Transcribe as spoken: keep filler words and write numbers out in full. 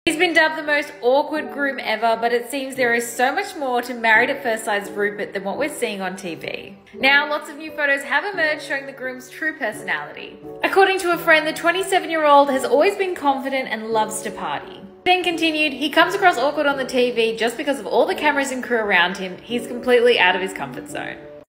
He's been dubbed the most awkward groom ever, but it seems there is so much more to Married at First Sight's Rupert than what we're seeing on T V. Now, lots of new photos have emerged showing the groom's true personality. According to a friend, the twenty-seven-year-old has always been confident and loves to party. Then continued, he comes across awkward on the T V just because of all the cameras and crew around him. He's completely out of his comfort zone.